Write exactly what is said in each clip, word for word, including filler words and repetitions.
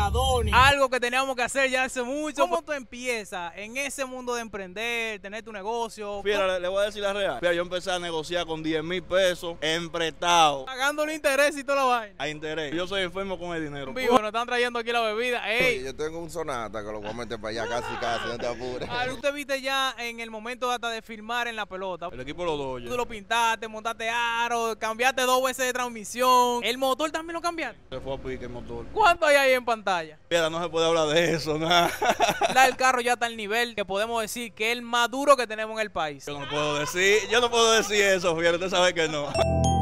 Adonis. Algo que teníamos que hacer ya hace mucho. ¿Cómo tú empiezas en ese mundo de emprender, tener tu negocio? Fíjate, le, le voy a decir la real. Fíjate, yo empecé a negociar con diez mil pesos emprestado. Pagándole interés y toda la vaina. A interés. Yo soy enfermo con el dinero. Vivo, nos están trayendo aquí la bebida. Ey. Sí, yo tengo un Sonata que lo voy a meter para allá casi, casi, no te apures. Ah, ¿tú te viste ya en el momento hasta de filmar en la pelota? El equipo lo doy. Tú lo pintaste, montaste aro, cambiaste dos veces de transmisión. ¿El motor también lo cambiaste? Se fue a pique el motor. ¿Cuánto hay ahí en pantalla? Mira, no se puede hablar de eso, nada. Ya el carro ya está al nivel que podemos decir que es el más duro que tenemos en el país. Yo no puedo decir, yo no puedo decir eso, fíjate, usted sabe que no.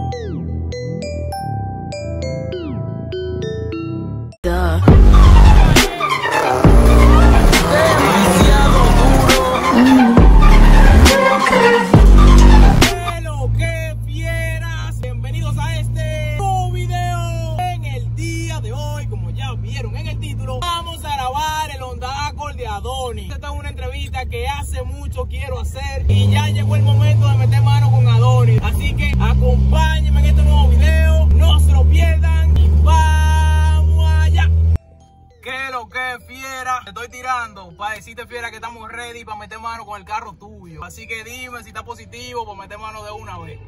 Vamos a grabar el Honda Accord de Adonis. Esta es una entrevista que hace mucho quiero hacer y ya llegó el momento de meter mano con Adonis. Así que acompáñenme en este nuevo video, no se lo pierdan y vamos allá. ¿Qué lo que fiera? Te estoy tirando para decirte, fiera, que estamos ready para meter mano con el carro tuyo. Así que dime si está positivo para meter mano de una vez.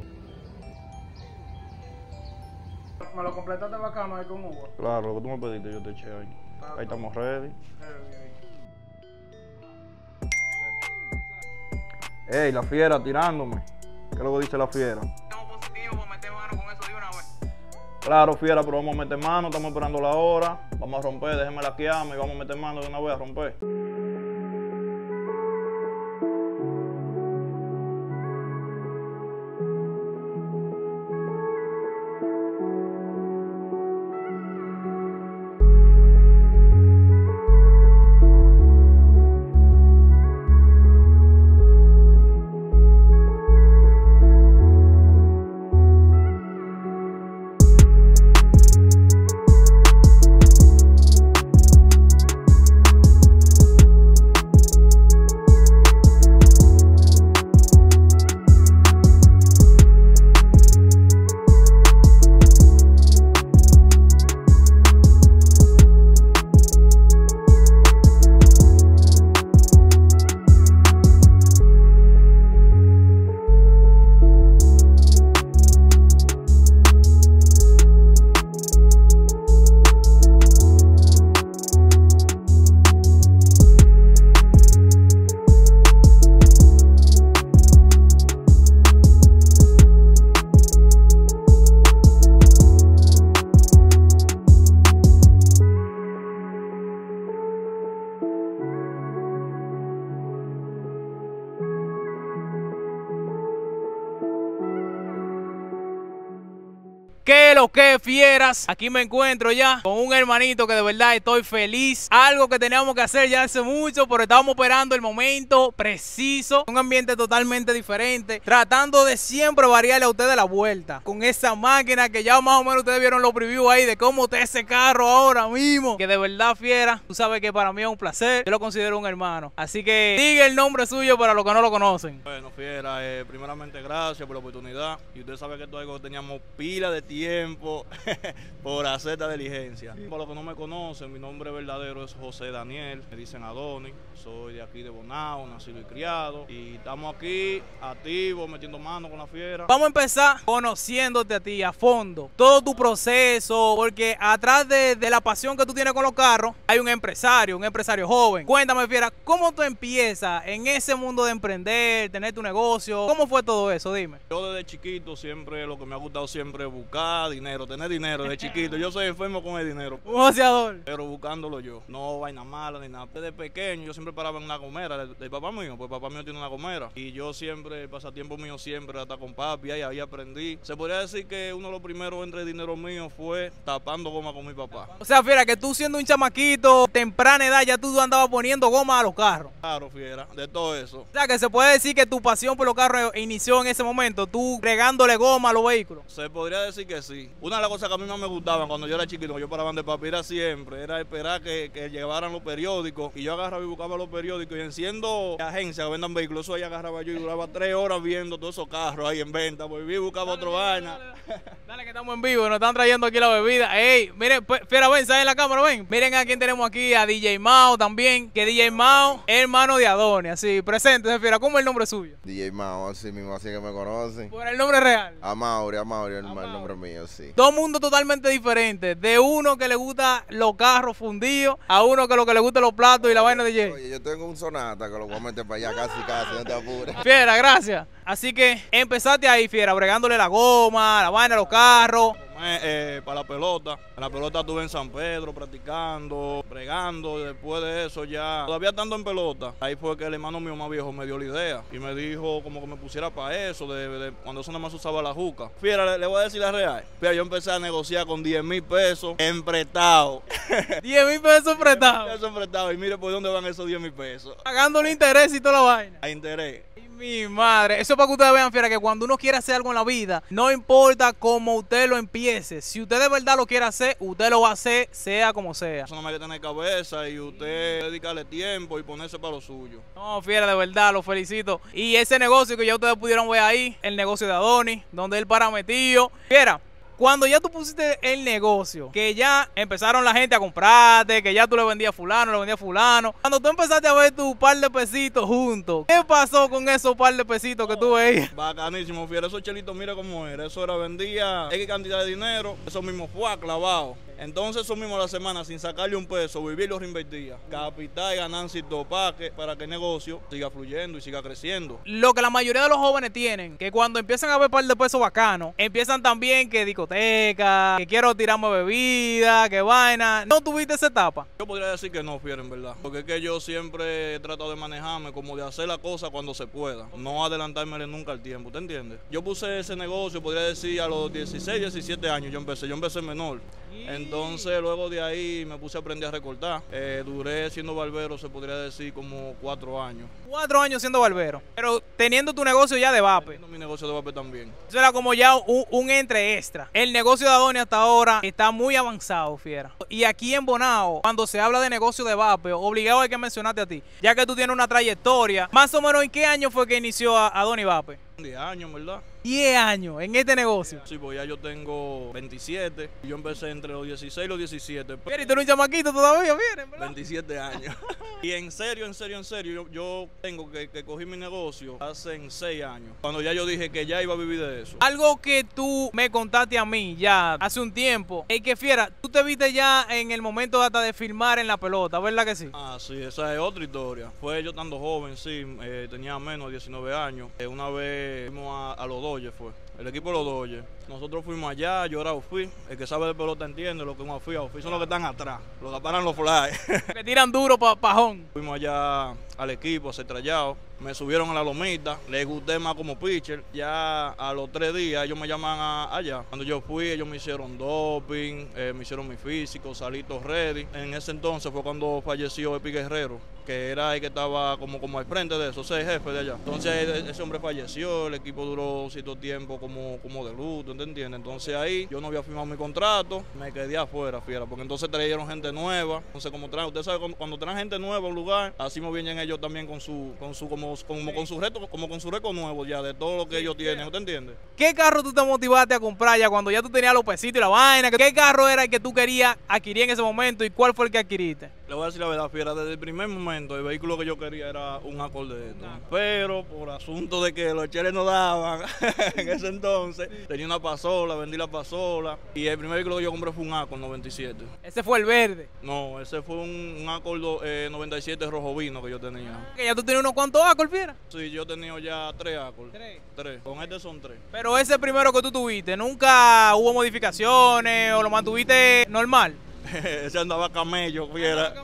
¿Me lo completaste bacano ahí con uva? Claro, lo que tú me pediste yo te eché ahí. Ahí estamos ready. Ey, la fiera tirándome. ¿Qué es lo que dice la fiera? Estamos positivos para meter mano con eso de una vez. Claro, fiera, pero vamos a meter mano, estamos esperando la hora. Vamos a romper, déjeme la quiama y vamos a meter mano de una vez a romper. ¿Qué lo que fieras? Aquí me encuentro ya con un hermanito que de verdad estoy feliz. Algo que teníamos que hacer ya hace mucho, pero estábamos esperando el momento preciso. Un ambiente totalmente diferente, tratando de siempre variarle a ustedes la vuelta con esa máquina que ya más o menos ustedes vieron los previews ahí de cómo está ese carro ahora mismo. Que de verdad, fiera, tú sabes que para mí es un placer. Yo lo considero un hermano. Así que diga el nombre suyo para los que no lo conocen. Bueno, fiera, eh, primeramente gracias por la oportunidad. Y usted sabe que esto es algo que teníamos pila de tiempo tiempo por hacer esta diligencia. Para los que no me conocen, mi nombre verdadero es José Daniel, me dicen Adonis, soy de aquí de Bonao, nacido y criado, y estamos aquí activos, metiendo mano con la fiera. Vamos a empezar conociéndote a ti a fondo, todo tu proceso, porque atrás de, de la pasión que tú tienes con los carros, hay un empresario, un empresario joven. Cuéntame, fiera, ¿cómo tú empiezas en ese mundo de emprender, tener tu negocio? ¿Cómo fue todo eso? Dime. Yo desde chiquito siempre, lo que me ha gustado siempre es buscar dinero, tener dinero desde chiquito. Yo soy enfermo con el dinero. Un joseador. Pero buscándolo yo. No vaina mala ni nada. Desde pequeño yo siempre paraba en una gomera del, del papá mío, pues papá mío tiene una gomera. Y yo siempre, el pasatiempo mío siempre hasta con papi, ahí, ahí aprendí. Se podría decir que uno de los primeros entre dinero mío fue tapando goma con mi papá. O sea, fiera, que tú siendo un chamaquito, temprana edad, ya tú andabas poniendo goma a los carros. Claro, fiera, de todo eso. O sea, que se puede decir que tu pasión por los carros inició en ese momento, tú regándole goma a los vehículos. Se podría decir que sí. Una de las cosas que a mí más me gustaban cuando yo era chiquito, yo paraba de papi, era siempre, era esperar que, que llevaran los periódicos. Y yo agarraba y buscaba los periódicos. Y enciendo agencias que vendan vehículos, eso ahí agarraba yo y duraba tres horas viendo todos esos carros ahí en venta. Volví y buscaba otro vaina. Dale, dale, dale, que estamos en vivo, nos están trayendo aquí la bebida. Ey, miren, Fiera, ven, sale en la cámara, ven. Miren a quién tenemos aquí, a D J Mao también, que D J Mao es hermano de Adonis, así, preséntese, Fiera, ¿cómo es el nombre suyo? D J Mao, así mismo, así que me conocen. Por el nombre real. A Mauri, a Mauri, el, el nombre mío, sí. Dos mundos totalmente diferentes, de uno que le gusta los carros fundidos, a uno que lo que le gusta los platos y la vaina de J. Oye, yo tengo un Sonata que lo voy a meter para allá casi, casi, no te apures. Fiera, gracias. Así que empezaste ahí, Fiera, bregándole la goma, la vaina, los carros. Eh, para la pelota. En la pelota estuve en San Pedro practicando, bregando. Después de eso ya, todavía estando en pelota, ahí fue que el hermano mío más viejo me dio la idea y me dijo como que me pusiera para eso, de, de cuando eso nada más usaba la juca. Fiera, le, le voy a decir la real. Fiera, yo empecé a negociar con diez mil pesos en prestado. diez mil pesos prestados. Eso en prestado. Y mire por dónde van esos diez mil pesos. Pagándole interés y toda la vaina. A interés. Mi madre, eso es para que ustedes vean, Fiera, que cuando uno quiere hacer algo en la vida, no importa cómo usted lo empiece, si usted de verdad lo quiere hacer, usted lo va a hacer, sea como sea. Eso no hay que tener cabeza y usted dedicarle tiempo y ponerse para lo suyo. No, Fiera, de verdad, lo felicito. Y ese negocio que ya ustedes pudieron ver ahí, el negocio de Adonis, donde él para metido. Fiera, cuando ya tú pusiste el negocio, que ya empezaron la gente a comprarte, que ya tú le vendías a fulano, le vendías a fulano, cuando tú empezaste a ver tu par de pesitos juntos, ¿qué pasó con esos par de pesitos que tú veías? Bacanísimo, Fiera, esos chelitos, mira cómo era, eso era, vendía X cantidad de dinero, eso mismo fue clavado. Entonces eso mismo a la semana, sin sacarle un peso, vivir lo reinvertía. Capital, ganancia y topaque para que el negocio siga fluyendo y siga creciendo. Lo que la mayoría de los jóvenes tienen, que cuando empiezan a ver par de pesos bacanos, empiezan también que discoteca, que quiero tirarme bebida, que vaina. ¿No tuviste esa etapa? Yo podría decir que no, Fiera, en verdad. Porque es que yo siempre he tratado de manejarme como de hacer la cosa cuando se pueda. No adelantármele nunca al tiempo, ¿te entiendes? Yo puse ese negocio, podría decir, a los dieciséis, diecisiete años yo empecé. Yo empecé menor. Entonces luego de ahí me puse a aprender a recortar. Eh, duré siendo barbero, se podría decir, como cuatro años. Cuatro años siendo barbero, pero teniendo tu negocio ya de vape. Teniendo mi negocio de vape también. Eso era como ya un, un entre extra. El negocio de Adonis hasta ahora está muy avanzado, Fiera. Y aquí en Bonao, cuando se habla de negocio de vape, obligado hay que mencionarte a ti, ya que tú tienes una trayectoria. Más o menos, ¿en qué año fue que inició Adonis Vape? diez años, ¿verdad? diez años en este negocio. Sí, pues ya yo tengo veintisiete. Yo empecé entre los dieciséis y los diecisiete. Fiera, y tú eres un chamaquito todavía, Fiera, ¿verdad? veintisiete años. Y en serio, en serio, en serio, yo, yo tengo que, que cogí mi negocio hace seis años. Cuando ya yo dije que ya iba a vivir de eso. Algo que tú me contaste a mí ya hace un tiempo, es que, Fiera, tú te viste ya en el momento hasta de filmar en la pelota, ¿verdad que sí? Ah, sí, esa es otra historia. Fue yo estando joven, sí, eh, tenía menos de diecinueve años. Eh, una vez fuimos a, a los Dodgers, fue. El equipo de los Dodgers. Nosotros fuimos allá, yo era Ofi. El que sabe de pelota entiende lo que es un Ofi. Ofi son los que están atrás, los que paran los flyers. Que tiran duro pa pajón. Fuimos allá al equipo a ser trayado. Me subieron a la lomita, les gusté más como pitcher. Ya a los tres días ellos me llaman a, allá. Cuando yo fui, ellos me hicieron doping, eh, me hicieron mi físico, salí todo ready. En ese entonces fue cuando falleció Epi Guerrero, que era el que estaba como, como al frente de eso, o sea, el jefe de allá. Entonces ese hombre falleció, el equipo duró cierto tiempo como, como de luto, ¿te entiendes? Entonces ahí yo no había firmado mi contrato, me quedé afuera, Fiera, porque entonces trajeron gente nueva. Entonces como traen, usted sabe, cuando, cuando traen gente nueva a un lugar, así me vienen ellos también con su, con su, como, como con su reto, como con su récord nuevo ya, de todo lo que ellos tienen, ¿te entiendes? ¿Qué carro tú te motivaste a comprar ya cuando ya tú tenías los pesitos y la vaina? ¿Qué carro era el que tú querías adquirir en ese momento y cuál fue el que adquiriste? Le voy a decir la verdad, Fiera, desde el primer momento el vehículo que yo quería era un Accord de esto. Pero por asunto de que los cheles no daban en ese entonces, tenía una pasola, vendí la pasola y el primer vehículo que yo compré fue un Accord noventa y siete. Ese fue el verde. No, ese fue un, un Accord eh, noventa y siete rojo vino que yo tenía. Que ya tú tenías unos cuantos Accord, Fiera. Sí, yo he tenido ya tres Accord. Tres. Tres. Con este son tres. Pero ese primero que tú tuviste, ¿nunca hubo modificaciones o lo mantuviste normal? Ese andaba camello, Fiera,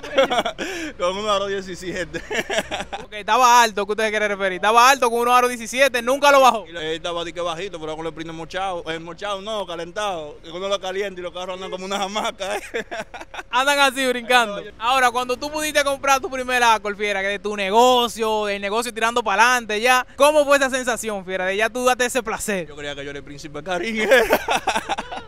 con un aro diecisiete. Porque estaba alto, ¿qué usted quiere referir? Estaba alto con un aro diecisiete, nunca lo bajó. Y él estaba dique bajito, pero con el prende mochado. El mochado no, calentado. Que uno lo calienta y los carros andan como unas hamacas. ¿eh? Andan así brincando. Ahora, cuando tú pudiste comprar tu primer Accord, Fiera, que de tu negocio, el negocio tirando para adelante ya, ¿cómo fue esa sensación, Fiera? De ya tú date ese placer. Yo creía que yo era el príncipe Karim.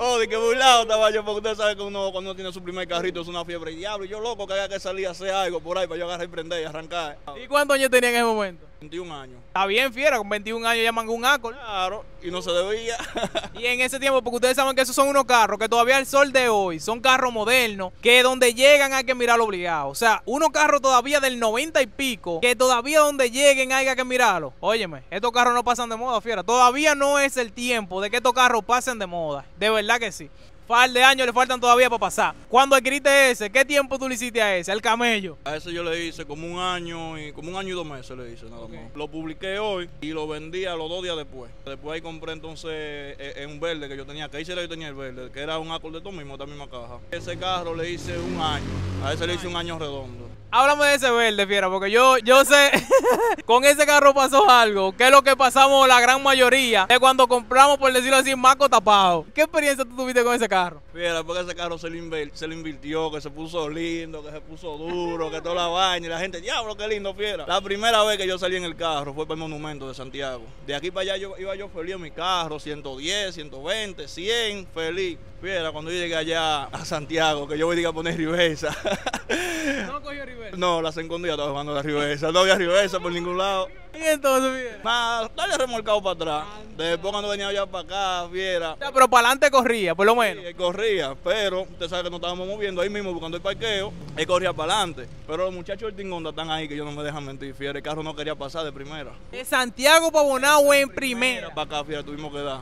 Oh, de que burlado estaba yo, porque usted sabe que uno cuando uno tiene su primer carrito es una fiebre y diablo. Y yo loco que haya que salir a hacer algo por ahí para yo agarrar y prender y arrancar. ¿Y cuántos años tenía en ese momento? veintiún años. Está bien, fiera, con veintiún años llaman un Accord. Claro, y no se debía. Y en ese tiempo, porque ustedes saben que esos son unos carros que todavía al sol de hoy son carros modernos, que donde llegan hay que mirarlo obligado. O sea, unos carros todavía del noventa y pico, que todavía donde lleguen hay que mirarlo. Óyeme, estos carros no pasan de moda, fiera. Todavía no es el tiempo de que estos carros pasen de moda. De verdad que sí. Par de años le faltan todavía para pasar. Cuando adquiriste ese, ¿qué tiempo tú le hiciste a ese? Al camello. A ese yo le hice como un año y como un año y dos meses le hice nada Okay. más. Lo publiqué hoy y lo vendí a los dos días después. Después ahí compré entonces eh, en un verde que yo tenía, que ahí sí yo tenía el verde, que era un Accord de todo mismo, esta misma caja. Ese carro le hice un año, a ese le hice un año redondo. Háblame de ese verde, fiera, porque yo, yo sé, con ese carro pasó algo, que es lo que pasamos la gran mayoría, de cuando compramos, por decirlo así, maco tapado. ¿Qué experiencia tú tuviste con ese carro? Fiera, porque ese carro se le, invir, se le invirtió, que se puso lindo, que se puso duro, que toda la vaina, y la gente, diablo, qué lindo, fiera. La primera vez que yo salí en el carro fue para el Monumento de Santiago. De aquí para allá yo, iba yo feliz en mi carro, ciento diez, ciento veinte, cien, feliz. Fiera, cuando yo llegué allá a Santiago, que yo voy a poner reversa. ¿No cogió reversa? No, las escondía, estaba jugando la reversa. No había reversa por ningún lado. ¿Y entonces, fiera? Nada, dale remolcado para atrás. Después cuando venía allá para acá, fiera. O sea, pero para adelante corría, por lo menos. Sí, él corría, pero usted sabe que nos estábamos moviendo ahí mismo buscando el parqueo. Él corría para adelante. Pero los muchachos del Tingonda están ahí que yo no me dejan mentir, fiera. El carro no quería pasar de primera. De Santiago para Bonao en primera. Para acá, fiera, tuvimos que dar.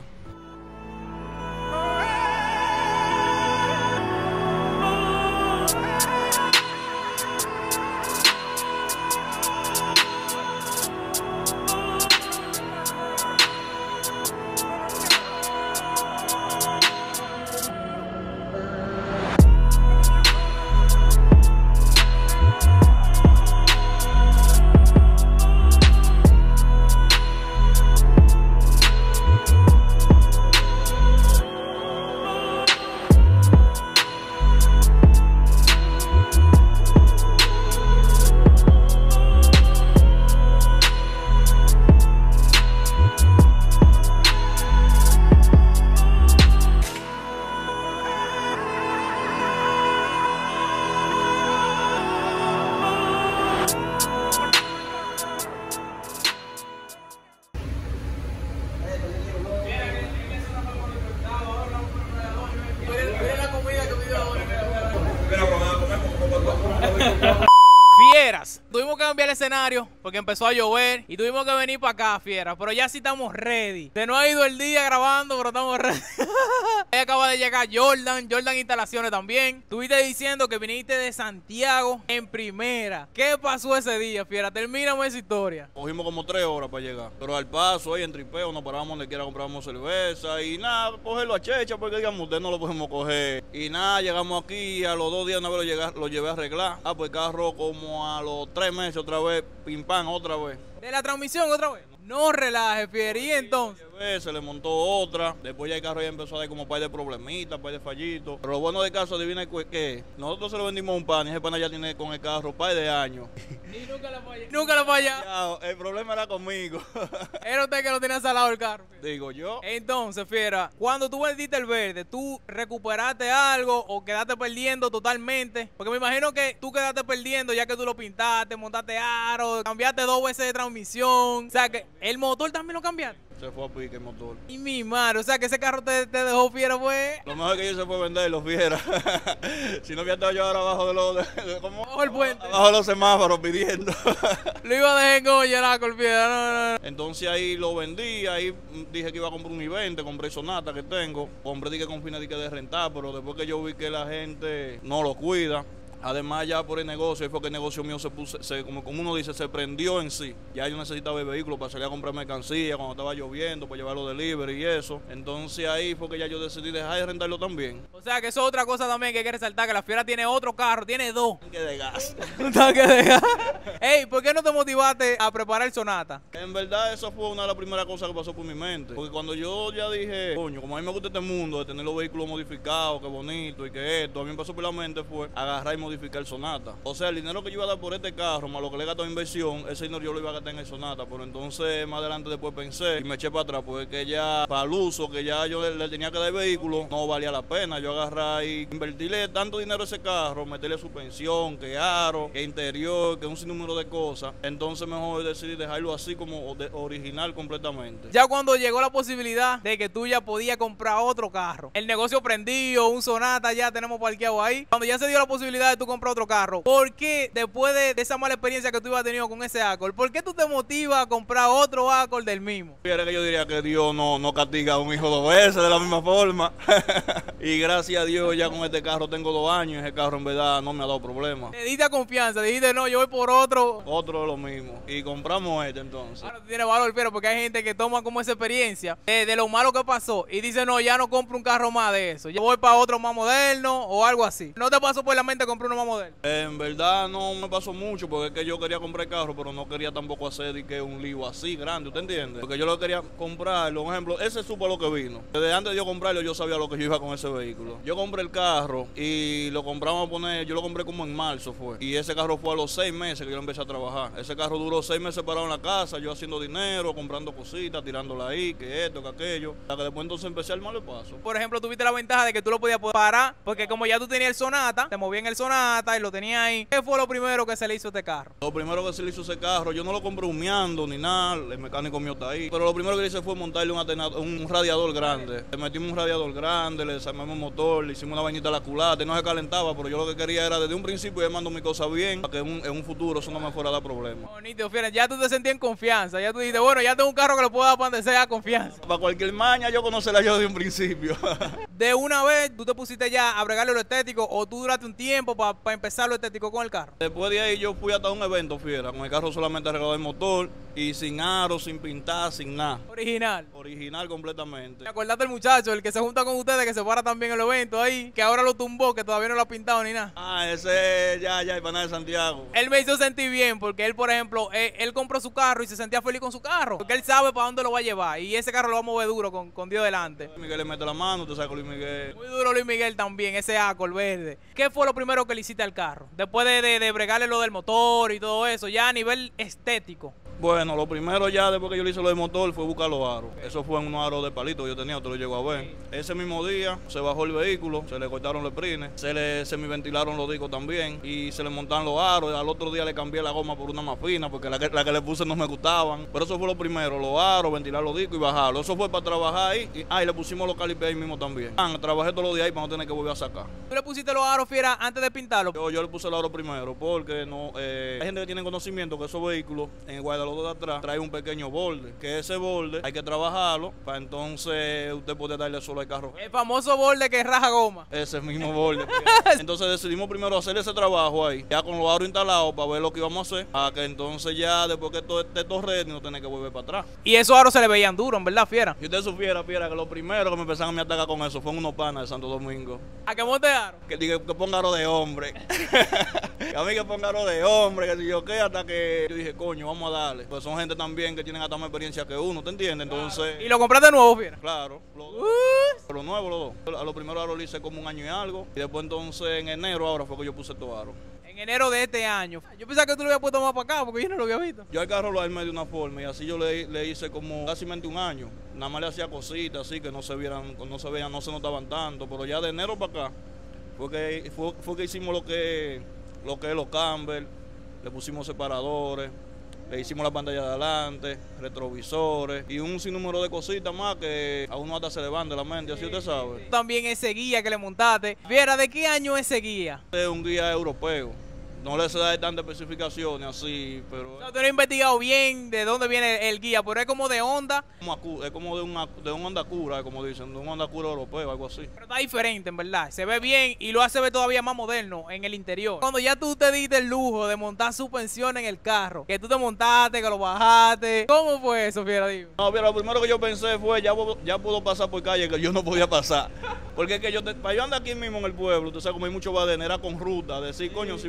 Fieras, tuvimos que cambiar el escenario porque empezó a llover y tuvimos que venir para acá, fieras, pero ya sí estamos ready. Se nos ha ido el día grabando, pero estamos ready. Ahí acaba de llegar Jordan, Jordan Instalaciones también. Estuviste diciendo que viniste de Santiago en primera. ¿Qué pasó ese día, fiera? Termíname esa historia. Cogimos como tres horas para llegar, pero al paso ahí en tripeo nos parábamos donde quiera, comprábamos cerveza y nada, cogerlo a checha porque digamos usted no lo podemos coger. Y nada, llegamos aquí, a los dos días una vez lo, llegué, lo llevé a arreglar. Ah, pues el carro como a los tres meses otra vez, pim pam, otra vez. ¿De la transmisión otra vez? No relaje, fiera. ¿Y entonces? Se le montó otra, después ya el carro ya empezó a dar como un par de problemitas, un par de fallitos. Pero lo bueno del caso, adivina que nosotros se lo vendimos a un pan y ese pan ya tiene con el carro un par de años. Y nunca lo fallé. Nunca lo fallé. El problema era conmigo. Era usted que lo tenía salado el carro. Digo yo. Entonces, fiera, cuando tú vendiste el verde, ¿tú recuperaste algo o quedaste perdiendo totalmente? Porque me imagino que tú quedaste perdiendo ya que tú lo pintaste, montaste aro, cambiaste dos veces de transmisión. O sea que el motor también lo cambiaste. Se fue a pique el motor. Y mi madre, o sea que ese carro te, te dejó fiera, pues. Lo mejor que yo se fue venderlo, fiera. Si no, había estado yo ahora abajo de los. De, de, como, Bajo el puente. Abajo de los semáforos pidiendo. Lo iba a dejar en olla, con fiera, no, no, no. Entonces ahí lo vendí, ahí dije que iba a comprar un i veinte, compré Sonata que tengo. Compré dije con fines de, de rentar, pero después que yo vi que la gente no lo cuida. Además ya por el negocio, ahí fue que el negocio mío se puso, se, como, como uno dice, se prendió en sí. Ya yo necesitaba el vehículo para salir a comprar mercancía cuando estaba lloviendo, para llevarlo delivery y eso. Entonces ahí fue que ya yo decidí dejar de rentarlo también. O sea que eso es otra cosa también que hay que resaltar, que la fiera tiene otro carro, tiene dos. Un tanque de gas. Un tanque de gas. Ey, ¿por qué no te motivaste a preparar el Sonata? En verdad eso fue una de las primeras cosas que pasó por mi mente. Porque cuando yo ya dije, coño, como a mí me gusta este mundo de tener los vehículos modificados, que bonito y que esto, a mí me pasó por la mente fue agarrar y modificar modificar el Sonata. O sea, el dinero que yo iba a dar por este carro, más lo que le he gastado en inversión, ese dinero yo lo iba a gastar en el Sonata. Pero entonces más adelante después pensé y me eché para atrás, porque que ya para el uso que ya yo le, le tenía que dar el vehículo, no valía la pena yo agarrar y invertirle tanto dinero a ese carro, meterle suspensión, que aro, que interior, que un sinnúmero de cosas. Entonces mejor decidí dejarlo así como de, original completamente. Ya cuando llegó la posibilidad de que tú ya podías comprar otro carro, el negocio prendido, un Sonata ya tenemos parqueado ahí, cuando ya se dio la posibilidad de tú comprar otro carro, ¿por qué después de, de esa mala experiencia que tú ibas tenido con ese Accord, por qué tú te motivas a comprar otro Accord del mismo? Fíjate que yo diría que Dios no, no castiga a un hijo dos veces de la misma forma. Y gracias a Dios ya con este carro tengo dos años y ese carro en verdad no me ha dado problemas. Te diste confianza, dijiste no, yo voy por otro. Otro de lo mismo. Y compramos este entonces. Ahora tiene valor, pero porque hay gente que toma como esa experiencia de, de lo malo que pasó y dice no, ya no compro un carro más de eso, yo voy para otro más moderno o algo así. ¿No te pasó por la mente comprar uno más moderno? En verdad no me pasó mucho porque es que yo quería comprar el carro, pero no quería tampoco hacer de que un lío así grande, ¿usted entiende? Porque yo lo quería comprarlo, por ejemplo, ese supo lo que vino. Desde antes de yo comprarlo yo sabía lo que yo iba con ese vehículo. Yo compré el carro y lo compramos a poner, yo lo compré como en marzo fue. Y ese carro fue a los seis meses que yo empecé a trabajar. Ese carro duró seis meses parado en la casa, yo haciendo dinero, comprando cositas, tirándola ahí, que esto, que aquello. Hasta que después entonces empecé a armar el paso. Por ejemplo, tuviste la ventaja de que tú lo podías parar, porque como ya tú tenías el Sonata, te movías en el Sonata y lo tenías ahí. ¿Qué fue lo primero que se le hizo a este carro? Lo primero que se le hizo a ese carro, yo no lo compré humeando ni nada, el mecánico mío está ahí. Pero lo primero que hice fue montarle un, atenador, un radiador grande. Le metimos un radiador grande, le desarmamos el motor, le hicimos una vainita a la culata, no se calentaba, pero yo lo que quería era desde un principio ir mando mi cosa bien, para que en un, en un futuro eso no me fuera a dar problemas. Bonito, fíjate, ya tú te sentías en confianza, ya tú dijiste, bueno, ya tengo un carro que lo puedo dar para donde sea confianza. Para cualquier maña yo conocerla yo de un principio. De una vez, tú te pusiste ya a bregarle lo estético o tú duraste un tiempo para pa empezar lo estético con el carro. Después de ahí yo fui hasta un evento, fiera, con el carro solamente arreglado el motor y sin aro, sin pintar, sin nada. Original. Original completamente. ¿Te acordaste del muchacho, el que se junta con ustedes, que se para también en el evento ahí, que ahora lo tumbó, que todavía no lo ha pintado ni nada? Ah, ese ya, ya, el pana de Santiago. Él me hizo sentir bien porque él, por ejemplo, él, él compró su carro y se sentía feliz con su carro, porque él sabe para dónde lo va a llevar y ese carro lo va a mover duro con, con Dios delante. Miguel le mete la mano, tú sabes con Luis Miguel. Muy duro Luis Miguel también, ese Accord verde. ¿Qué fue lo primero que le hiciste al carro? Después de, de, de bregarle lo del motor y todo eso, ya a nivel estético. Bueno, lo primero ya después que yo le hice lo del motor fue buscar los aros. Eso fue en unos aros de palito que yo tenía, te lo llego a ver. Ese mismo día se bajó el vehículo, se le cortaron los prines, se le semiventilaron los discos también y se le montaron los aros. Al otro día le cambié la goma por una más fina porque la que, la que le puse no me gustaban. Pero eso fue lo primero, los aros, ventilar los discos y bajarlo. Eso fue para trabajar ahí y, ah, y le pusimos los calipes ahí mismo también. Ah, trabajé todos los días ahí para no tener que volver a sacar. ¿Tú le pusiste los aros, fiera, antes de pintarlo? Yo, yo le puse el aro primero porque no, eh, hay gente que tiene conocimiento que esos vehículos en el guardalodo de atrás trae un pequeño borde, que ese borde hay que trabajarlo para entonces usted poder darle solo al carro. El famoso borde que raja goma. Ese mismo borde. Entonces decidimos primero hacer ese trabajo ahí, ya con los aros instalados para ver lo que íbamos a hacer, para que entonces ya después que todo esté torre no tener que volver para atrás. Y esos aros se le veían duros, en verdad, fiera. Si usted supiera, fiera, que lo primero que me empezaron a atacar con eso fue unos panas de Santo Domingo. ¿A qué monte aro? Que diga que ponga aro de hombre. Que a mí que ponga aro de hombre, que si yo qué, hasta que yo dije, coño, vamos a darle. Pues son gente también que tienen hasta más experiencia que uno, ¿te entiendes? Entonces... ¿Y lo compraste de nuevo, fiera? Claro, los dos. Uh. Los nuevos, los dos. A lo primero ahora lo hice como un año y algo. Y después entonces en enero ahora fue que yo puse estos aros. En enero de este año. Yo pensaba que tú lo habías puesto más para acá porque yo no lo había visto. Yo al carro lo armé de una forma y así yo le, le hice como casi un año. Nada más le hacía cositas así que no se vieran, no se veían, no se notaban tanto. Pero ya de enero para acá fue que, fue, fue que hicimos lo que, lo que es los camber, le pusimos separadores. Le hicimos la pantalla de adelante, retrovisores y un sinnúmero de cositas más que a uno hasta se le van de la mente, así usted sabe. También ese guía que le montaste. Viera, ¿de qué año ese guía? Es un guía europeo. No le sé dar tantas especificaciones así, pero... No, tú no has investigado bien de dónde viene el guía, pero es como de Honda. Es como de, una, de un Honda Cura, como dicen, de un Honda Cura europeo, algo así. Pero está diferente, en verdad. Se ve bien y lo hace ver todavía más moderno en el interior. Cuando ya tú te diste el lujo de montar suspensión en el carro, que tú te montaste, que lo bajaste, ¿cómo fue eso, fiera? Dime. No, mira, lo primero que yo pensé fue, ya, ya puedo pasar por calle que yo no podía pasar. Porque es que yo, te, para yo andar aquí mismo en el pueblo, tú sabes, como hay mucho badén, era con ruta, decir, coño, si voy para tal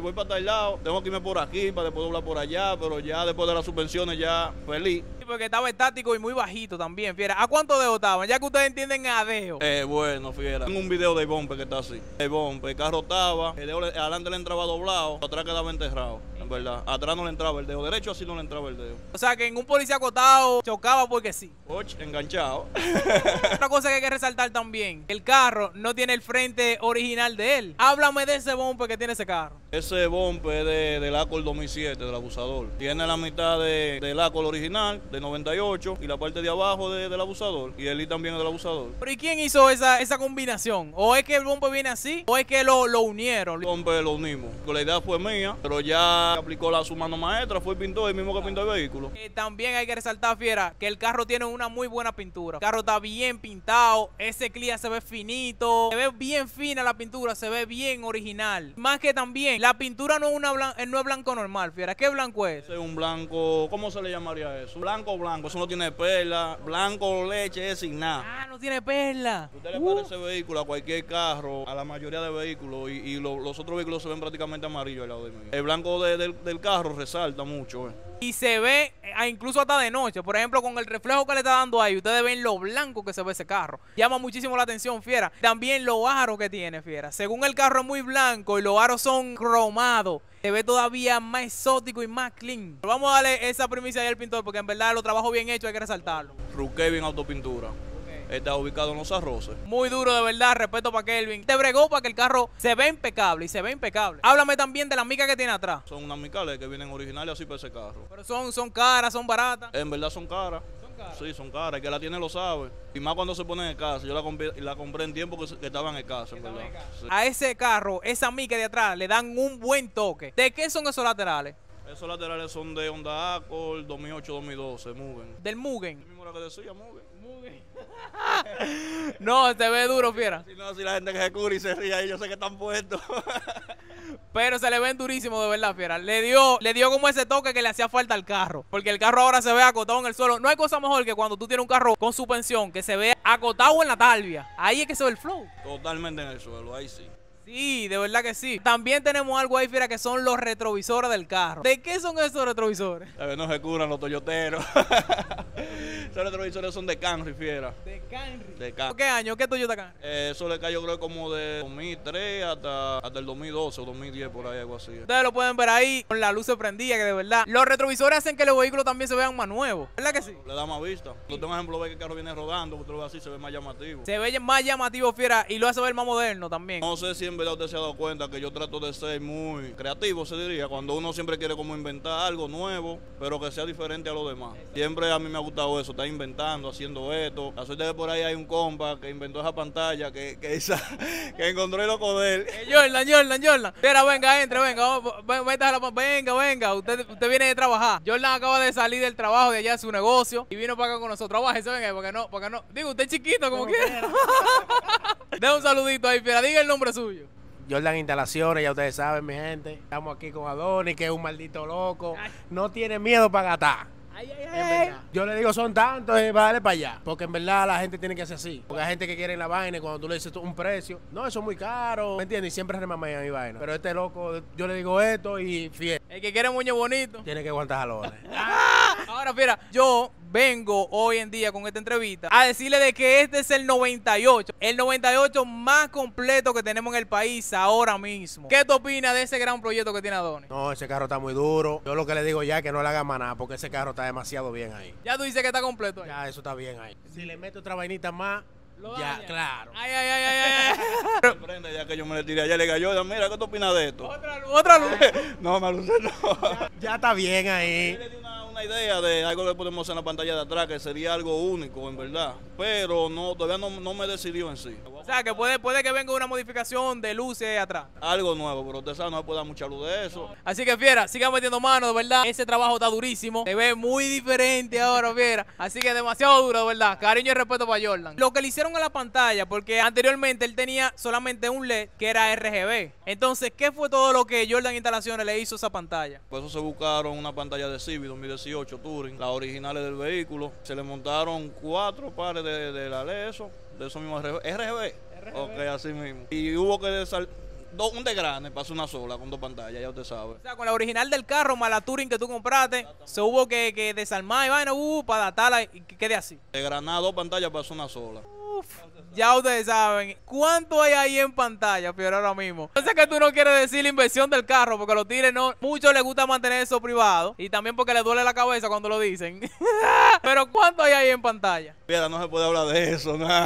el lado, tengo que irme por aquí para después doblar por allá, pero ya después de las suspensiones ya feliz. Sí, porque estaba estático y muy bajito también, fiera. ¿A cuánto dedos estaban? Ya que ustedes entienden a dedo. Eh, bueno, fiera. Tengo un video de Bompe que está así. El Bompe, el carro estaba, el dedo le- adelante le entraba doblado, atrás quedaba enterrado, en verdad. Atrás no le entraba el dedo, derecho así no le entraba el dedo. O sea, que en un policía acotado chocaba porque sí. Och, enganchado. Otra cosa que hay que resaltar también, el carro no tiene el frente original de él. Háblame de ese bumper que tiene ese carro. Ese Bompe es de, del Accord dos mil siete, del abusador. Tiene la mitad de, del Accord original, de noventa y ocho, y la parte de abajo de- del abusador. Y el I también es del abusador. Pero ¿y quién hizo esa, esa combinación? ¿O es que el bumper viene así? ¿O es que lo, lo unieron? Bompe lo unimos. La idea fue mía, pero ya aplicó la, su mano maestra, fue el pintor, el mismo que pintó el vehículo. Eh, también hay que resaltar, fiera, que el carro tiene una muy buena pintura. El carro está bien pintado, ese clear se ve finito, se ve bien fina la pintura, se ve bien original. Más que también, la pintura no es, una blan- eh, no es blanco normal, fiera. ¿Qué blanco es? Ese es un blanco, ¿cómo se le llamaría eso? Blanco blanco, eso no tiene perla, blanco leche es sin nada. Ah, no tiene perla. Usted le Uh. para ese vehículo a cualquier carro, a la mayoría de vehículos, y, y lo- los otros vehículos se ven prácticamente amarillos al lado de mí. El blanco de- del, del carro resalta mucho. Eh. Y se ve eh, incluso hasta de noche. Por ejemplo, con el reflejo que le está dando ahí, ustedes ven lo blanco que se ve ese carro. Llama muchísimo la atención, fiera. También los aros que tiene, fiera. Según el carro es muy blanco y los aros son cromados, se ve todavía más exótico y más clean. Pero vamos a darle esa primicia ahí al pintor, porque en verdad lo trabajo bien hecho, hay que resaltarlo. Ruquevin Autopintura. Está ubicado en Los Arroces. Muy duro, de verdad, respeto para Kelvin. Te bregó para que el carro se ve impecable y se ve impecable. Háblame también de la mica que tiene atrás. Son unas micales que vienen originales así para ese carro. Pero son, son caras, son baratas. En verdad son caras. Son caras. Sí, son caras. El que la tiene lo sabe. Y más cuando se pone en el caso. Yo la compré, la compré en tiempo que, se- que estaba en el caso, en verdad. Sí. A ese carro, esa mica de atrás, le dan un buen toque. ¿De qué son esos laterales? Esos laterales son de Honda Accord dos mil ocho dos mil doce, Mugen. Del Mugen. El mismo era que decía, Mugen. No, se ve duro, fiera. Si no, así la gente que se cubre y se ríe ahí, yo sé que están puestos. Pero se le ven durísimo, de verdad, fiera. Le dio, le dio como ese toque que le hacía falta al carro. Porque el carro ahora se ve acotado en el suelo. No hay cosa mejor que cuando tú tienes un carro con suspensión que se ve acotado en la talvia. Ahí es que se ve el flow. Totalmente en el suelo, ahí sí. Sí, de verdad que sí. También tenemos algo ahí, fiera, que son los retrovisores del carro. ¿De qué son esos retrovisores? A ver, no se curan los toyoteros. Esos retrovisores son de Camry, fiera. De Camry. De Camry. ¿Qué año? ¿Qué Toyota Camry? Eh, eso le cayó creo como de dos mil tres hasta, hasta el dos mil doce o dos mil diez, por ahí, algo así. Ustedes lo pueden ver ahí con la luz prendida, que de verdad. Los retrovisores hacen que los vehículos también se vean más nuevos. ¿Verdad que sí? Le da más vista. Cuando tengo ejemplo, ve que el carro viene rodando, usted lo ve así, se ve más llamativo. Se ve más llamativo, fiera, y lo hace ver más moderno también. No sé si en verdad usted se ha dado cuenta que yo trato de ser muy creativo, se diría, cuando uno siempre quiere como inventar algo nuevo, pero que sea diferente a lo demás. Siempre a mí me ha gustado eso, estar inventando, haciendo esto. La suerte de que por ahí hay un compa que inventó esa pantalla, que, que, esa, que encontró el loco de él. Eh, Jordan, Jordan, Jordan. Fiera, venga, entre, venga, vamos, ven- métase la- venga, venga. Usted, usted viene de trabajar. Jordan acaba de salir del trabajo de allá de su negocio y vino para acá con nosotros. Bájese, venga, porque no, porque no. Digo, usted es chiquito como quiera. Deja un saludito ahí, fiera, diga el nombre suyo. Jordan Instalaciones, ya ustedes saben, mi gente. Estamos aquí con Adonis, que es un maldito loco. No tiene miedo para gastar. Ay, ay, En verdad. Yo le digo, son tantos, eh, vale para allá. Porque en verdad la gente tiene que ser así. Porque hay gente que quiere la vaina y cuando tú le dices tú un precio, no, eso es muy caro. ¿Me entiendes? Y siempre remamean mi vaina. Pero este loco, yo le digo esto y fiel. El que quiere muñe bonito. Tiene que aguantar jalones. Ahora, mira, yo vengo hoy en día con esta entrevista a decirle de que este es el noventa y ocho, el noventa y ocho más completo que tenemos en el país ahora mismo. ¿Qué tú opinas de ese gran proyecto que tiene Adonis? No, ese carro está muy duro. Yo lo que le digo ya es que no le haga más nada porque ese carro está demasiado bien ahí. Ya tú dices que está completo ahí. Ya, eso está bien ahí. Si le meto otra vainita más, Lo ya, daña. claro. Ay, ay, ay, ay, ay. Me sorprende ya que yo me le tiré ayer, le digo, yo, mira, ¿qué tú opinas de esto? Otra luz, otra luz. No, me alucé, no. Ya está bien ahí. Yo le di una, una idea de algo que podemos hacer en la pantalla de atrás, que sería algo único, en verdad. Pero no, todavía no, no me decidió en sí. O sea, que puede, puede que venga una modificación de luces atrás. Algo nuevo, pero usted sabe, no me puede dar mucha luz de eso. Así que, fiera, sigan metiendo mano, de verdad. Ese trabajo está durísimo. Se ve muy diferente ahora, fiera. Así que demasiado duro, de verdad. Cariño y respeto para Jordan. Lo que le hicieron a la pantalla, porque anteriormente él tenía solamente un L E D que era R G B. Entonces, ¿qué fue todo lo que Jordan Instalaciones le hizo a esa pantalla? Por eso se buscaron una pantalla de Civic dos mil dieciocho Touring, las originales del vehículo. Se le montaron cuatro pares de, de la L E D, eso, de esos mismos R G B. R G B. Ok, así mismo. Y hubo que desal- do, un desgrane para hacer una sola con dos pantallas, ya usted sabe. O sea, con la original del carro más la Touring que tú compraste, se hubo que, que desarmar y vaina, uh, para adaptarla y que quede así. Desgranar dos pantallas para hacer una sola. Uf, ya ustedes saben. ¿Cuánto hay ahí en pantalla, Fiera, ahora mismo? Yo sé que tú no quieres decir la inversión del carro, porque los tigres no, muchos les gusta mantener eso privado y también porque les duele la cabeza cuando lo dicen. Pero ¿cuánto hay ahí en pantalla? Fiera, no se puede hablar de eso, nada.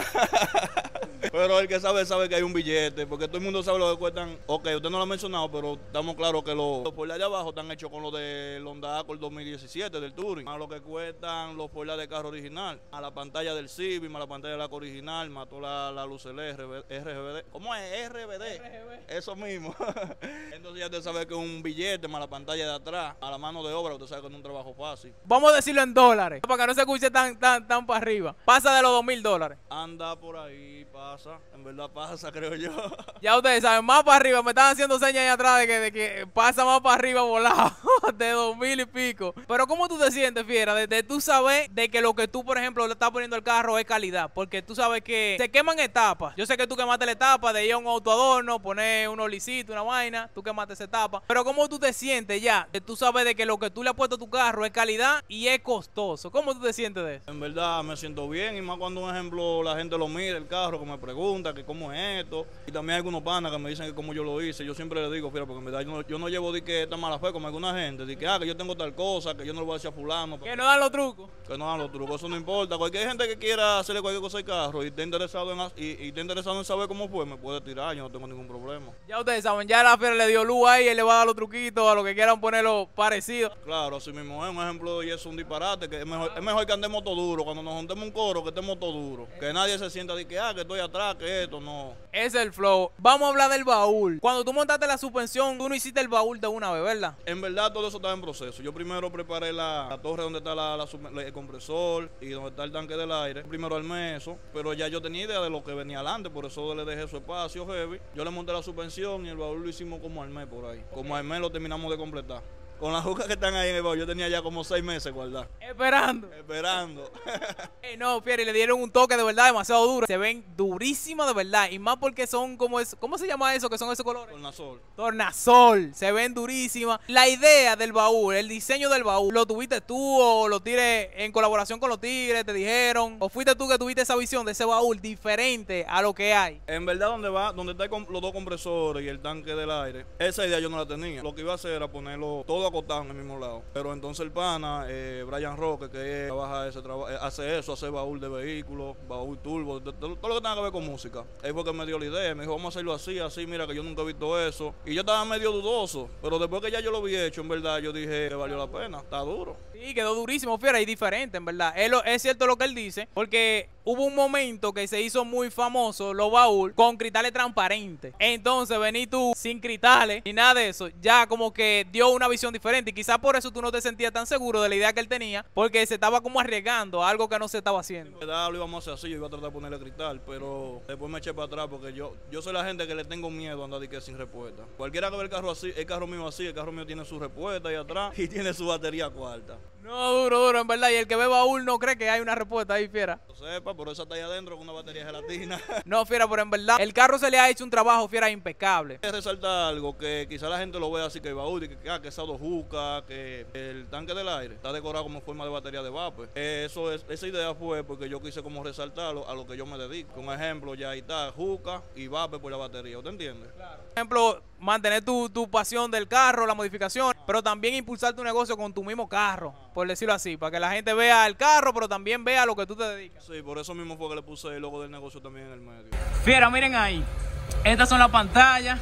Pero el que sabe, sabe que hay un billete, porque todo el mundo sabe lo que cuestan. Ok, usted no lo ha mencionado, pero estamos claros que los, los spoilers de abajo están hechos con los de Honda Accord dos mil diecisiete del Touring, más lo que cuestan los spoilers de carro original, a la pantalla del Civic, más la pantalla del Accord original, más toda la, la luz L R G B D. ¿Cómo es? R B D. R G B. Eso mismo. Entonces ya usted sabe que es un billete, más la pantalla de atrás, a la mano de obra, usted sabe que no es un trabajo fácil. Vamos a decirlo en dólares, para que no se escuche tan, tan, tan para arriba. Pasa de los dos mil dólares. Anda por ahí, pasa, en verdad pasa, creo yo. Ya ustedes saben, más para arriba, me están haciendo señas ahí atrás de que, de que pasa más para arriba volado, de dos mil y pico. Pero ¿cómo tú te sientes, Fiera? De, de tú sabes de que lo que tú, por ejemplo, le estás poniendo al carro es calidad, porque tú sabes que se queman etapas. Yo sé que tú quemaste la etapa de ir a un autoadorno, poner unos lisitos, una vaina, tú quemaste esa etapa. Pero ¿cómo tú te sientes ya? De tú sabes de que lo que tú le has puesto a tu carro es calidad y es costoso. ¿Cómo tú te sientes de eso? En verdad me siento bien, y más cuando, un ejemplo, la gente lo mira, el carro, que me pregunta que cómo es esto. Y también hay algunos panas que me dicen que cómo yo lo hice. Yo siempre les digo, Fiera, porque en verdad yo no, yo no llevo de que esta mala fe como alguna gente, de que, ah, que yo tengo tal cosa, que yo no lo voy a decir a fulano. Que no dan los trucos. Que no dan los trucos, eso no importa. Cualquier gente que quiera hacerle cualquier cosa al carro y esté interesado en, y, y esté interesado en saber cómo fue, me puede tirar, yo no tengo ningún problema. Ya ustedes saben, ya la Fiera le dio luz ahí, él le va a dar los truquitos a los que quieran ponerlo parecido. Claro, así mismo es un ejemplo, y es un disparate, que es mejor, es mejor que andemos todo duro, cuando nos juntemos un coro, que estemos todo duro. Que nadie se sienta de que, ah, que estoy atrás, que esto, no. Ese es el flow. Vamos a hablar del baúl. Cuando tú montaste la suspensión, tú no hiciste el baúl de una vez, ¿verdad? En verdad todo eso estaba en proceso. Yo primero preparé la, la torre donde está la, la, la, el compresor y donde está el tanque del aire. Primero armé eso, pero ya yo tenía idea de lo que venía adelante, por eso le dejé su espacio heavy. Yo le monté la suspensión y el baúl lo hicimos como al mes por ahí. Como al mes lo terminamos de completar. Con las jucas que están ahí en el baúl, yo tenía ya como seis meses guardadas. Esperando. Esperando. Hey, no, Fiera, y le dieron un toque de verdad demasiado duro. Se ven durísimas de verdad. Y más porque son como es, ¿cómo se llama eso? Que son esos colores. Tornasol. Tornasol. Se ven durísimas. La idea del baúl, el diseño del baúl, ¿lo tuviste tú o lo tigres en colaboración con los tigres? ¿Te dijeron? ¿O fuiste tú que tuviste esa visión de ese baúl diferente a lo que hay? En verdad, donde va, donde están los dos compresores y el tanque del aire, esa idea yo no la tenía. Lo que iba a hacer era ponerlo todo acostado en el mismo lado. Pero entonces el pana, eh, Brian Roque, que trabaja ese traba, eh, hace eso, hace baúl de vehículos, baúl turbo, de, de, de, todo lo que tenga que ver con música. Él fue que me dio la idea, me dijo, vamos a hacerlo así, así, mira que yo nunca he visto eso. Y yo estaba medio dudoso, pero después que ya yo lo había hecho, en verdad, yo dije que valió la pena, está duro. Sí, quedó durísimo, Fiera, y diferente, en verdad. Es, lo, es cierto lo que él dice, porque hubo un momento que se hizo muy famoso los baúl con cristales transparentes. Entonces, vení tú sin cristales ni nada de eso, ya como que dio una visión diferente. Y quizás por eso tú no te sentías tan seguro de la idea que él tenía, porque se estaba como arriesgando a algo que no se estaba haciendo. En verdad lo íbamos a hacer así, yo iba a tratar de ponerle cristal, pero después me eché para atrás porque yo, yo soy la gente que le tengo miedo a andar de que sin respuesta. Cualquiera que ve el carro así, el carro mío así, el carro mío tiene su respuesta ahí atrás y tiene su batería cuarta. No, duro, duro, en verdad. Y el que ve baúl no cree que hay una respuesta ahí, Fiera. Lo sepa, por eso está ahí adentro con una batería de gelatina. No, Fiera, pero en verdad, el carro se le ha hecho un trabajo, Fiera, impecable. Resalta algo que quizá la gente lo vea así, que el baúl, que, ah, que esa dos jucas, que el tanque del aire está decorado como forma de batería de vapor. Eso es, esa idea fue porque yo quise como resaltarlo a lo que yo me dedico. Un ejemplo, ya ahí está, juca y vapor por la batería, ¿usted entiende? Claro. Por ejemplo, mantener tu, tu pasión del carro, la modificación, pero también impulsar tu negocio con tu mismo carro, por decirlo así, para que la gente vea el carro, pero también vea lo que tú te dedicas. Sí, por eso mismo fue que le puse el logo del negocio también en el medio. Fiera, miren ahí, estas son las pantallas,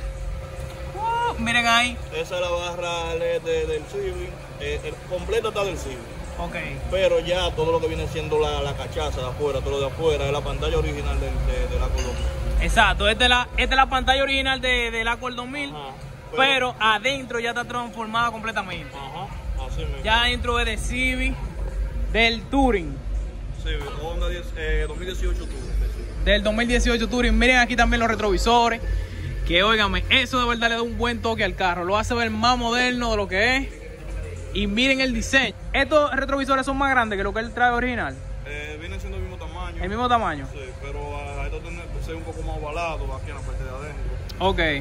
uh, miren ahí. Esa es la barra L E D del Civic, eh, el completo está del Civic. Ok. Pero ya todo lo que viene siendo la, la cachaza de afuera, todo lo de afuera, es la pantalla original del, de, de la Colombia. Exacto, esta es la, esta es la pantalla original de, del Accord dos mil, Ajá, pero, pero adentro ya está transformada completamente. Ajá, así mismo. Ya adentro es de Civic, del Touring. Civic, Honda diez, eh, dos mil dieciocho Touring. Del dos mil dieciocho Touring. Miren aquí también los retrovisores, que óigame, eso de verdad le da un buen toque al carro, lo hace ver más moderno de lo que es. Y miren el diseño. Estos retrovisores son más grandes que lo que él trae original. Eh, vienen siendo el mismo tamaño. ¿El mismo tamaño? Sí, pero a esto tiene que ser un poco más ovalado aquí en la parte de adentro. Ok.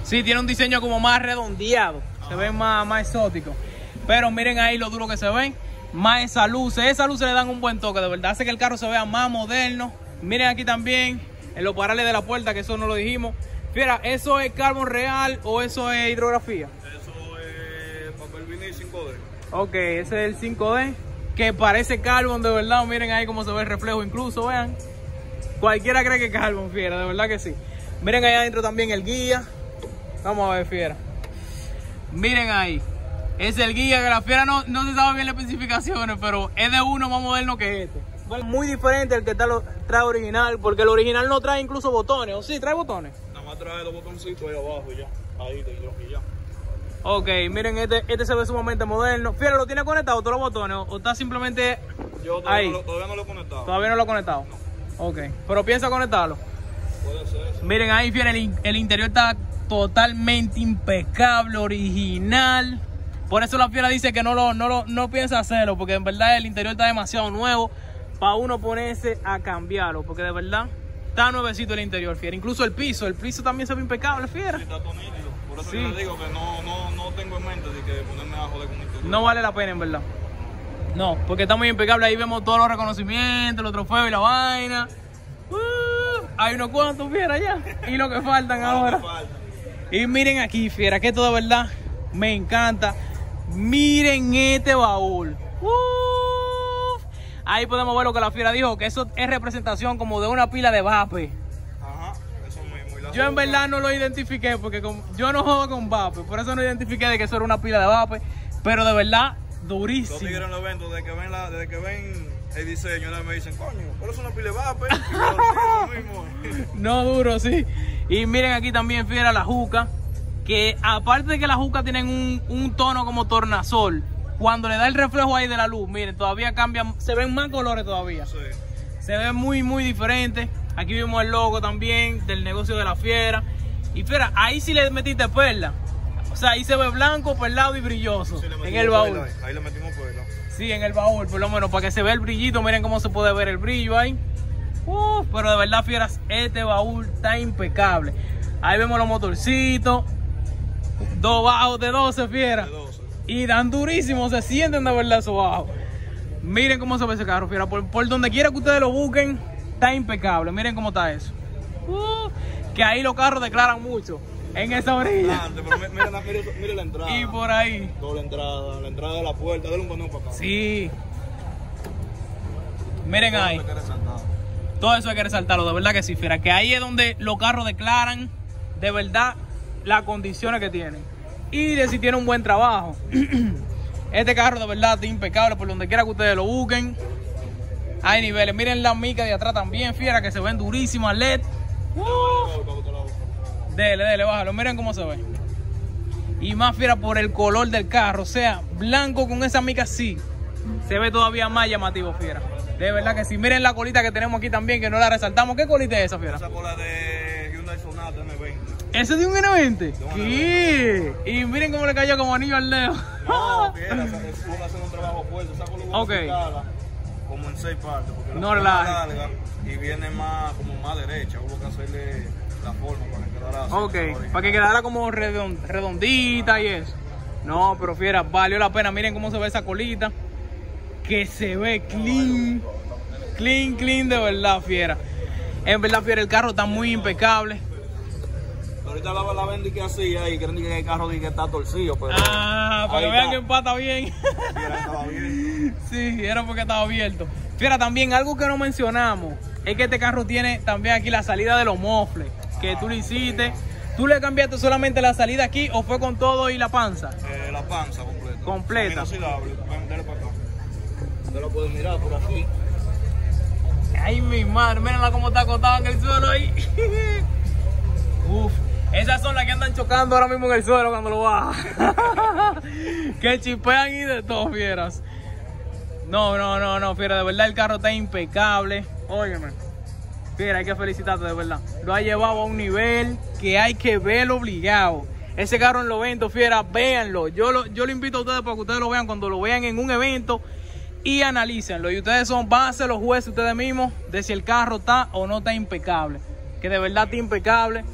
Sí, tiene un diseño como más redondeado. Ajá. Se ven más, más exóticos. Pero miren ahí lo duro que se ven. Más esas luces. Esas luces le dan un buen toque, de verdad. Hace que el carro se vea más moderno. Miren aquí también en los parales de la puerta, que eso no lo dijimos. Fiera, ¿eso es carbon real o eso es hidrografía? Eso es papel vinil cinco D. Ok, ese es el cinco D, que parece carbon de verdad. Miren ahí cómo se ve el reflejo incluso, vean. Cualquiera cree que es carbon, fiera, de verdad que sí. Miren ahí adentro también el guía. Vamos a ver, fiera. Miren ahí. Es el guía, que la fiera no, no se sabe bien las especificaciones, pero es de uno más moderno que este. Muy diferente el que está lo, trae original, porque el original no trae incluso botones. ¿O sí? ¿Trae botones? Nada más trae dos botoncitos ahí abajo y ya. Ahí y ya. Ok, miren, este, este se ve sumamente moderno. Fiera, ¿lo tiene conectado todos los botones o está simplemente Yo todavía ahí? No lo, todavía no lo he conectado. ¿Todavía no lo he conectado? No. Ok, pero piensa conectarlo. Puede ser eso. Miren ahí, fiera, el, el interior está totalmente impecable, original. Por eso la fiera dice que no lo, no lo no piensa hacerlo, porque en verdad el interior está demasiado nuevo para uno ponerse a cambiarlo, porque de verdad está nuevecito el interior, fiera. Incluso el piso, el piso también se ve impecable, fiera. Sí, está todo nítido. Por eso Sí. que le digo que no, no, no tengo en mente de que ponerme a joder con interior. No vale la pena, en verdad. No, porque está muy impecable. Ahí vemos todos los reconocimientos, los trofeos y la vaina. Uh, hay unos cuantos, fiera, ya. Y lo que faltan Ah, ahora. me falta. Y miren aquí, fiera, que esto de verdad me encanta. Miren este baúl. Uf. Ahí podemos ver lo que la fiera dijo, que eso es representación como de una pila de vape. Ajá, eso es muy, muy largo. Yo en verdad no lo identifiqué porque como yo no juego con vape, por eso no identifiqué de que eso era una pila de vape, pero de verdad Los durísimo. tigres en los eventos, desde que ven, la, desde que ven el diseño, me dicen, coño, ¿cuál es una pila de vape? Y yo, lo mismo. No duro, sí. Y miren aquí también, fiera, la juca, que aparte de que las jucas tienen un, un tono como tornasol, cuando le da el reflejo ahí de la luz, miren, todavía cambian, se ven más colores todavía. Sí. Se ve muy, muy diferente. Aquí vimos el logo también del negocio de la fiera. Y fiera, ahí sí le metiste perla. O sea, ahí se ve blanco, perlado y brilloso. Sí, le en metimos el baúl. perla, ahí le metimos perla. Sí, en el baúl, por lo menos, para que se vea el brillito. Miren cómo se puede ver el brillo ahí. Uf, pero de verdad, fieras, este baúl está impecable. Ahí vemos los motorcitos. Dos bajos de doce, fiera. De doce. Y dan durísimo, se sienten de verdad esos bajos. Miren cómo se ve ese carro, fiera. Por, por donde quiera que ustedes lo busquen, está impecable. Miren cómo está eso. Uh, que ahí los carros declaran mucho. En esa orilla. Antes, pero mira, mira, mira, mira la entrada. Y por ahí. Doble entrada, la entrada de la puerta, dale un paneo para acá. Sí. Miren Todo ahí. lo que resaltar. Todo eso hay que resaltarlo, de verdad que sí, fiera. Que ahí es donde los carros declaran de verdad las condiciones que tienen. Y de si tiene un buen trabajo. Este carro de verdad está impecable por donde quiera que ustedes lo busquen. Hay niveles. Miren la mica de atrás también, fiera, que se ven durísimas, L E D. Uh. Dele, dele, bájalo. Miren cómo se ve. Y más, fiera, por el color del carro. O sea, blanco con esa mica así. Se ve todavía más llamativo, fiera. De verdad que sí. Miren la colita que tenemos aquí también, que no la resaltamos. ¿Qué colita es esa, fiera? Esa cola de Hyundai Sonata eme veinte. ¿Ese es de un N veinte? De un ¿Qué? Y miren cómo le cayó como anillo al dedo. No, fiera, esa- esa cola hace un trabajo fuerte. Esa cola Ok. unificada como en seis partes. Porque la No cola relaje. es larga y viene más, como más derecha. Hubo que hacerle la forma para que quedara así. Ok, para que quedara como redon- redondita y eso. No, pero fiera, valió la pena. Miren cómo se ve esa colita. Que se ve clean. Clean, clean de verdad, fiera. En verdad, fiera, el carro está muy impecable. Ahorita la, la ven de que así ahí, quieren decir que el carro de que está torcido, pero Ah, para ahí que vean está. que empata bien. Fiera, estaba bien. Sí, era porque estaba abierto. Fiera, también algo que no mencionamos es que este carro tiene también aquí la salida de los mofles. Que tú le hiciste. ¿Tú le cambiaste solamente la salida aquí o fue con todo y la panza? Eh, la panza completa. Completa. Mira, así la abro. Ven, dale para acá. Usted lo puede mirar por aquí. Ay, mi madre, mírenla cómo está acostada en el suelo ahí. Uf, esas son las que andan chocando ahora mismo en el suelo cuando lo baja. Que chipean y de todo, fieras. No, no, no, no, fiera, de verdad el carro está impecable. Óyeme, fiera, hay que felicitarte de verdad. Lo ha llevado a un nivel que hay que verlo obligado. Ese carro en los eventos, fiera, véanlo. Yo lo, yo lo invito a ustedes para que ustedes lo vean cuando lo vean en un evento y analícenlo. Y ustedes son, van a ser los jueces ustedes mismos de si el carro está o no está impecable. Que de verdad está impecable.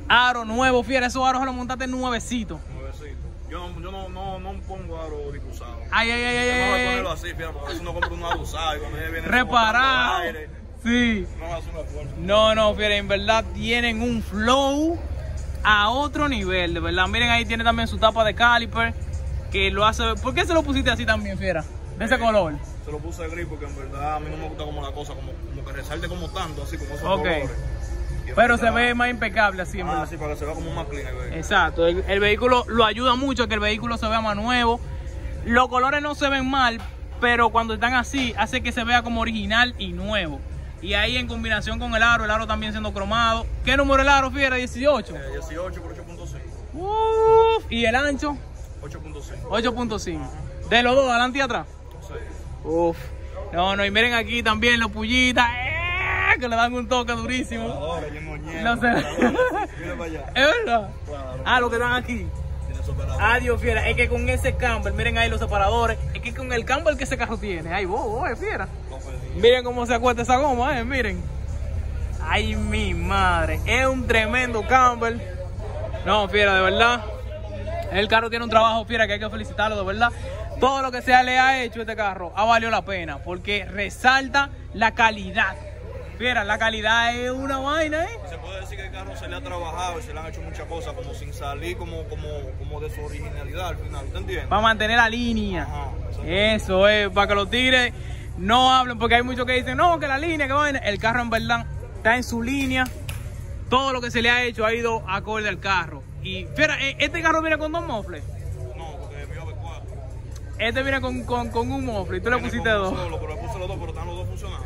Aro nuevo, fiera, esos aros los montaste nuevecitos. Nuevecito. Yo, yo no, no, no pongo aro discusado. Ay, ay, ay, ay. No voy a ay. ponerlo así, fiera, porque a veces uno compra un aro usado y cuando ella viene Reparado. aire, Sí. no hace un esfuerzo. No, no, fiera, en verdad tienen un flow a otro nivel, de verdad. Miren, ahí tiene también su tapa de caliper, que lo hace... ¿Por qué se lo pusiste así también, fiera? De ese Eh, color. Se lo puse gris porque en verdad a mí no me gusta como la cosa, como, como que resalte como tanto, así como esos Ok. colores. Y en Pero se verdad- ve más impecable así, en Ah, verdad. sí, para que se vea como más clean el vehículo. Exacto, el, el vehículo lo ayuda mucho a que el vehículo se vea más nuevo. Los colores no se ven mal, pero cuando están así, hace que se vea como original y nuevo. Y ahí en combinación con el aro, el aro también siendo cromado. ¿Qué número el aro, fiera? dieciocho. Eh, dieciocho por ocho punto cinco. Uf, y el ancho, ocho punto cinco. ocho punto cinco. De los dos, adelante y atrás. Sí. Uf. No, no, y miren aquí también los pullitas, ¡eh! Que le dan un toque durísimo. Ahora, yo No sé. Mira para allá. ¿Es verdad? Claro. Ah, lo que dan aquí. Tiene superado. Adiós, fiera. Es que con ese camber, miren ahí los separadores. Es que con el camber que ese carro tiene. Ay, vos, vos, fiera. Lo pedí. Miren cómo se acuesta esa goma, eh. Miren. Ay, mi madre. Es un tremendo camber. No, fiera, de verdad. El carro tiene un trabajo, fiera, que hay que felicitarlo, de verdad. Todo lo que se le ha hecho a este carro ha valido la pena. Porque resalta la calidad. Fiera, la calidad es una vaina, eh. Se puede decir que el carro se le ha trabajado y se le han hecho muchas cosas como sin salir como, como, como de su originalidad al final, ¿te entiendes? Para mantener la línea. Ajá, Eso es, para que los tigres no hablen, porque hay muchos que dicen, no, que la línea, que vaina. El carro en verdad está en su línea. Todo lo que se le ha hecho ha ido acorde al carro. Y, fiera, este carro viene con dos mofles. No, porque es mío de cuatro. Este viene con, con, con un mofle y tú le Viene pusiste con uno dos. Solo, pero le puse los dos, pero están los dos funcionando.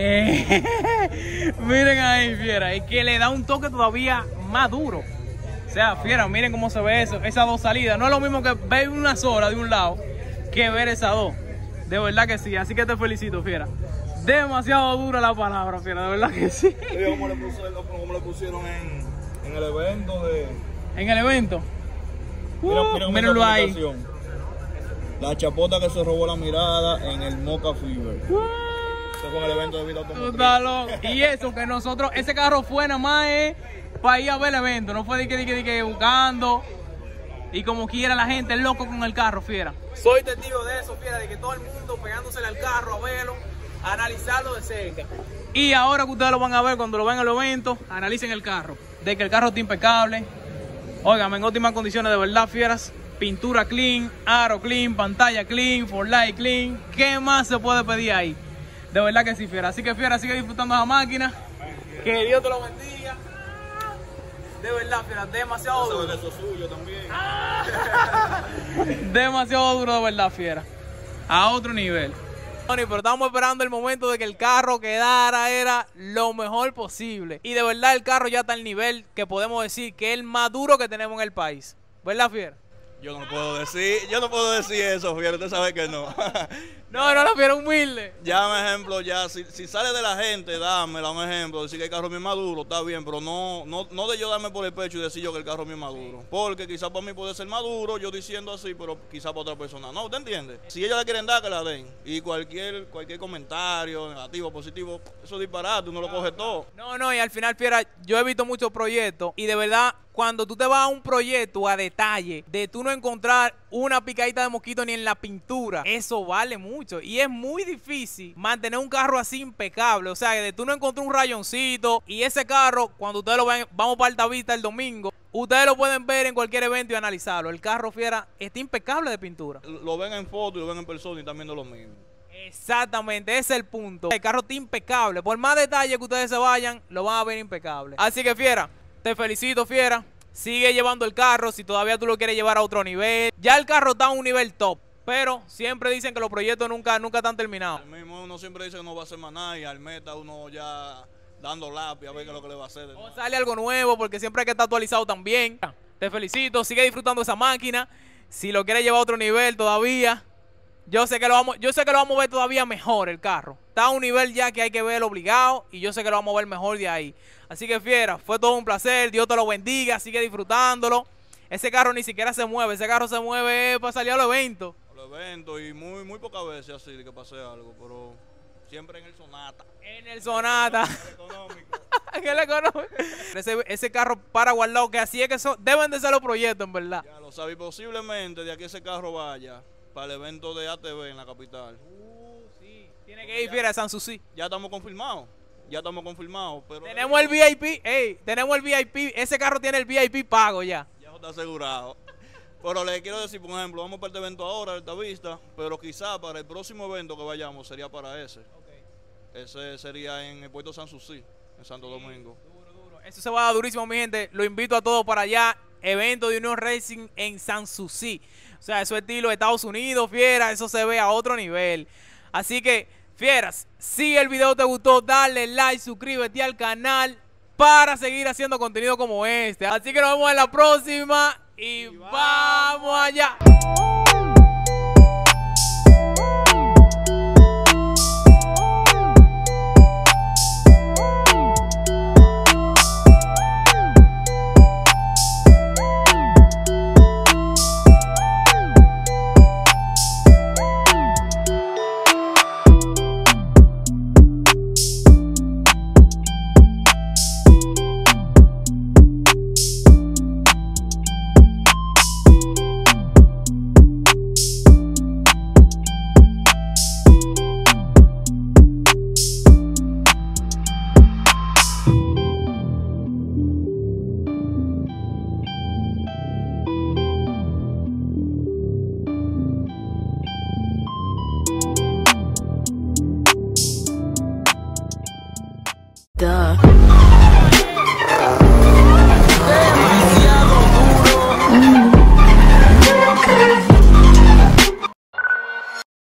Eh, miren ahí, fiera, es que le da un toque todavía más duro. O sea, fiera, miren cómo se ve eso, esas dos salidas. No es lo mismo que ver una sola de un lado que ver esas dos. De verdad que sí, así que te felicito, fiera. Demasiado dura la palabra, fiera, de verdad que sí. Oye, ¿cómo le, puse- cómo le pusieron en, en el evento de... En el evento. Mira, Uh, mira cómo mírenlo está ahí. publicación. La chapota que se robó la mirada en el Mocha Fever. Esto es con el evento de vida Tú automotriz. estás loco. Y eso que nosotros, ese carro fue nada más eh, para ir a ver el evento, no fue de que, de que, de que buscando. Y como quiera la gente, loco con el carro, fiera. Soy testigo de eso, fiera, de que todo el mundo pegándosele al carro a verlo, a analizarlo de cerca. Y ahora que ustedes lo van a ver cuando lo vean en el evento, analicen el carro. De que el carro está impecable. Óigame, en óptimas condiciones, de verdad, fieras. Pintura clean, aro clean, pantalla clean, for light clean. ¿Qué más se puede pedir ahí? De verdad que sí, fiera. Así que, fiera, sigue disfrutando de la máquina. Que Dios te lo bendiga. De verdad, fiera, demasiado Eso duro. es eso suyo también. Demasiado duro, de verdad, fiera. A otro nivel. Pero estamos esperando el momento de que el carro quedara, era lo mejor posible. Y de verdad el carro ya está al nivel que podemos decir que es el más duro que tenemos en el país. ¿Verdad, fiera? Yo no puedo decir, yo no puedo decir eso, Fiera, usted sabe que no. No, no, la fiera humilde. Ya un ejemplo, ya, si, si sale de la gente, dámela un ejemplo, decir que el carro mío es maduro, está bien, pero no, no, no de yo darme por el pecho y decir yo que el carro mío es maduro. Porque quizás para mí puede ser maduro, yo diciendo así, pero quizás para otra persona no, ¿usted entiende? Si ellos la quieren dar, que la den. Y cualquier, cualquier comentario, negativo, positivo, eso es disparate, uno lo coge todo. No, no, y al final, fiera, yo he visto muchos proyectos y de verdad, cuando tú te vas a un proyecto a detalle, de tú no encontrar una picadita de mosquito ni en la pintura, eso vale mucho. Y es muy difícil mantener un carro así impecable. O sea, de tú no encontrar un rayoncito. Y ese carro, cuando ustedes lo ven, vamos para Altavista el domingo, ustedes lo pueden ver en cualquier evento y analizarlo. El carro, fiera, está impecable de pintura. Lo ven en foto y lo ven en persona y están viendo lo mismo. Exactamente, ese es el punto. El carro está impecable. Por más detalle que ustedes se vayan, lo van a ver impecable. Así que, fiera, te felicito, fiera. Sigue llevando el carro si todavía tú lo quieres llevar a otro nivel. Ya el carro está a un nivel top. Pero siempre dicen que los proyectos nunca, nunca están terminados. Al mismo uno siempre dice que no va a hacer más nada y al meta uno ya dando lápiz a ver qué es lo que le va a hacer. O sale algo nuevo porque siempre hay que estar actualizado también. Te felicito, sigue disfrutando esa máquina. Si lo quieres llevar a otro nivel todavía, yo sé que lo vamos, yo sé que lo vamos a ver todavía mejor el carro. Está a un nivel ya que hay que verlo obligado y yo sé que lo vamos a ver mejor de ahí. Así que, fiera, fue todo un placer, Dios te lo bendiga, sigue disfrutándolo. Ese carro ni siquiera se mueve, ese carro se mueve para salir a los eventos. A los eventos y muy, muy pocas veces así de que pase algo, pero siempre en el Sonata. En el Sonata. Económico. ¿Qué le conoce? Ese, ese carro para guardado, que así es que son, deben de ser los proyectos, en verdad. Ya lo sabes, posiblemente de aquí ese carro vaya para el evento de A T V en la capital. Uh, sí. Tiene que ir, fiera, a Sanssouci. Ya estamos confirmados, ya estamos confirmados. Pero Tenemos el V I P, ey, tenemos el V I P, ese carro tiene el V I P pago ya. Ya está asegurado. Pero le quiero decir, por ejemplo, vamos para este evento ahora, Alta Vista, pero quizá para el próximo evento que vayamos sería para ese. Okay. Ese sería en el puerto Sanssouci, en Santo sí, Domingo. Duro, duro. Eso se va a dar durísimo, mi gente. Lo invito a todos para allá. Evento de Unión Racing en Sanssouci. O sea, eso es estilo de Estados Unidos, fiera. Eso se ve a otro nivel. Así que, fieras, si el video te gustó, dale like, suscríbete al canal para seguir haciendo contenido como este. Así que nos vemos en la próxima. Y vamos allá.